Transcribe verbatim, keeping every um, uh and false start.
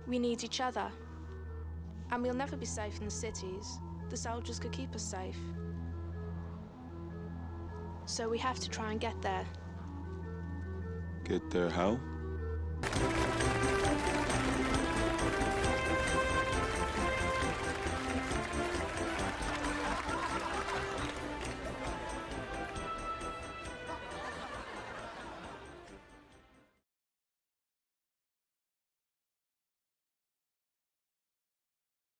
We need each other. And we'll never be safe in the cities. The soldiers could keep us safe. So we have to try and get there. Get there how?